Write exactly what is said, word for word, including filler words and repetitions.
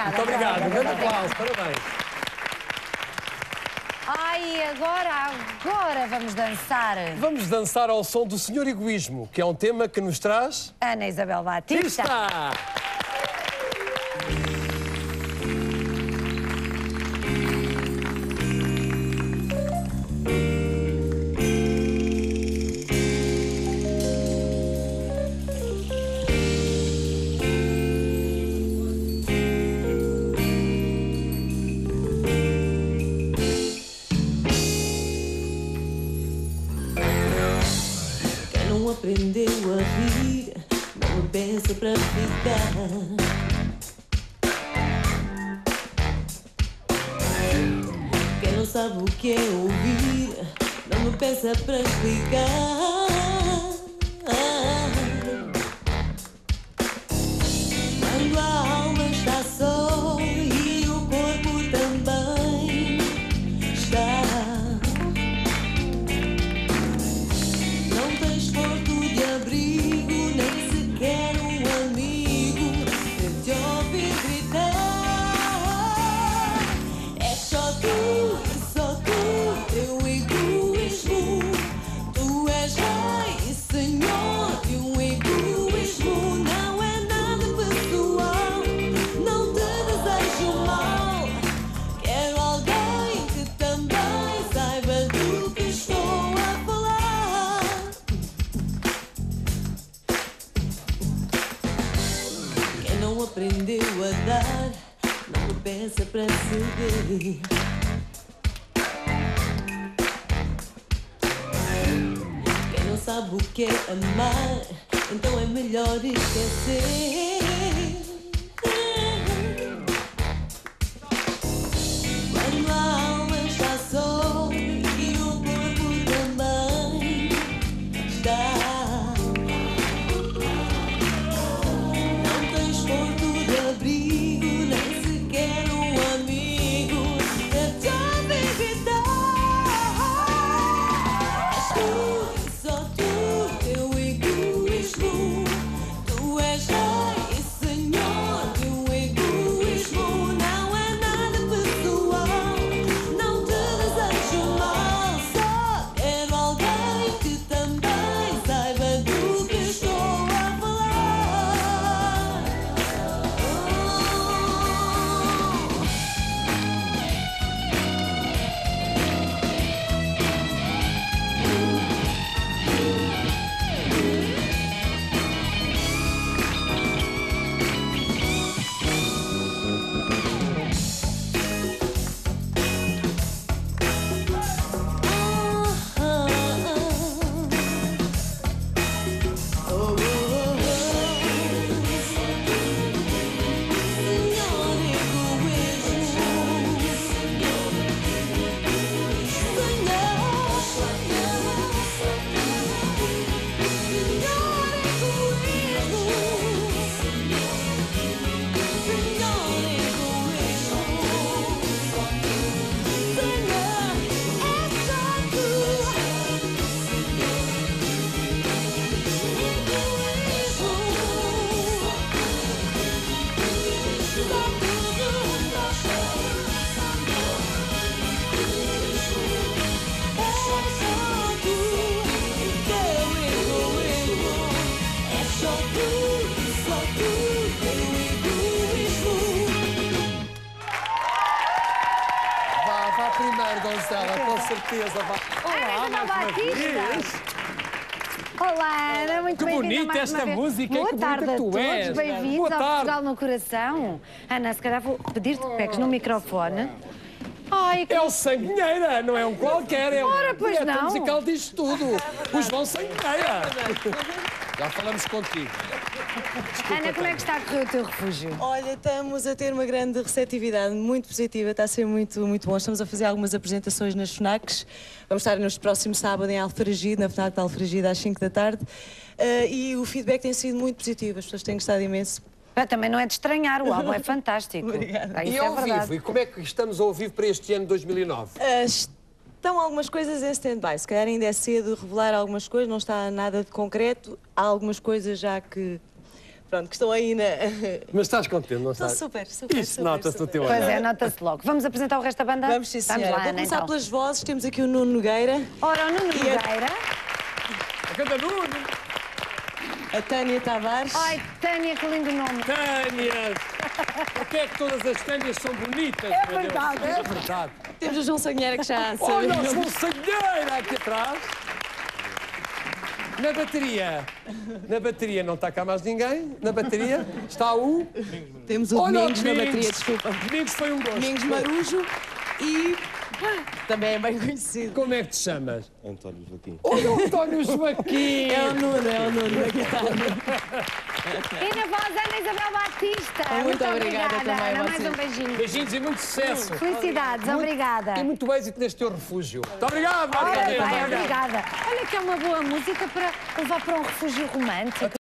obrigada. Muito obrigado. Um grande aplauso. Parabéns. Ai, agora, agora vamos dançar. Vamos dançar ao som do Senhor Egoísmo, que é um tema que nos traz... Ana Isabel Batista. Está! Aprendeu a rir, não pensa pra ficar. Quem não sabe o que é ouvir, não me peça pra explicar. Quando a alma está só e o corpo também está. Aprendeu a dar, não pensa pra ceder. Quem não sabe o que é amar, então é melhor esquecer. Quando a alma está só e o corpo também está. Gonçala, com certeza. Olá, Ana Batista. Olá, Ana, muito que bem-vinda bonita mais esta uma vez. música, Boa que tarde bonita a tu todos, és. bem-vindos Boa ao tarde. Portugal no Coração. Ana, se calhar vou pedir-te que pegues no microfone. Ai, que... É o Sangueira, não é um qualquer, é Ora, um pois diretor não. musical diz tudo. O João Sangueira. Já falamos contigo. Desculpa, Ana, como é que está a correr o teu refúgio? Olha, estamos a ter uma grande receptividade, muito positiva, está a ser muito, muito bom. Estamos a fazer algumas apresentações nas FNACs. Vamos estar no próximo sábado em Alfragide, na FNAC de Alfragide, às cinco da tarde. Uh, e o feedback tem sido muito positivo, as pessoas têm gostado imenso. Também não é de estranhar, o álbum é fantástico. Obrigada. Ah, isso E é ao verdade. vivo, e como é que estamos ao vivo para este ano dois mil e nove? Uh, estão algumas coisas em stand-by, se calhar ainda é cedo revelar algumas coisas, não está nada de concreto. Há algumas coisas já que pronto, que estão aí na... Mas estás contente, não Estou estás? super, super, Isso super, nota-se no super. teu Pois olhar. é, nota-se logo. Vamos apresentar o resto da banda? Vamos, sim, senhora. Vamos lá, Vou Ana, começar então. pelas vozes. Temos aqui o Nuno Nogueira, Ora, o Nuno E a- Nogueira. Canta Nuno! a Tânia Tavares, Ai, Tânia, que lindo nome. Tânias! Porquê é que todas as Tânias são bonitas? É meu Deus? verdade. É verdade. temos o João Sangueira, que já Olha, sabemos. o João Sangueira aqui atrás. Na bateria. Na bateria não está cá mais ninguém. Na bateria está o... Temos o Olha, Domingos na Domingos. bateria, desculpa. Domingos foi um gosto. Domingos Marujo e também é bem conhecido. Como é que te chamas? António Joaquim. Olha o António Joaquim. É o Nuno, é o Nuno da guitarra. E na voz, Ana Isabel Batista. Muito obrigada obrigada, também a Ana. Mais vocês. um beijinho. Beijinhos e muito sucesso. Felicidades, obrigada. E muito êxito neste teu refúgio. Muito obrigado, Ora Maria. bem, obrigada. Olha que é uma boa música para levar para um refúgio romântico.